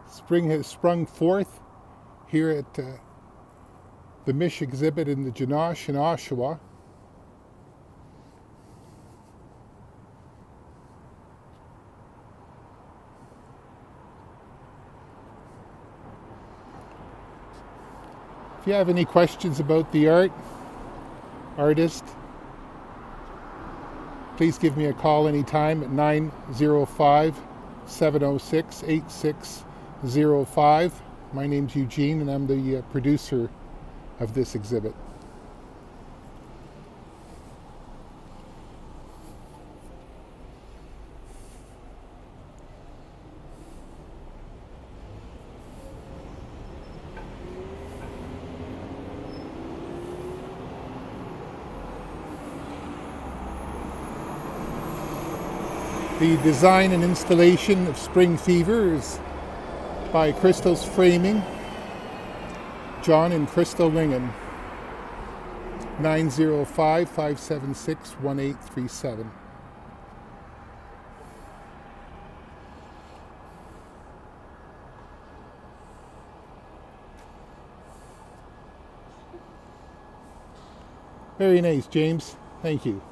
Spring has sprung forth here at the Mish exhibit in the Janosh in Oshawa. If you have any questions about the artist, please give me a call anytime at 905-706-8605. My name's Eugene and I'm the producer of this exhibit. The design and installation of Spring Fever is by Crystal's Framing, John and Crystal Lingham, 905-576-1837. Very nice, James. Thank you.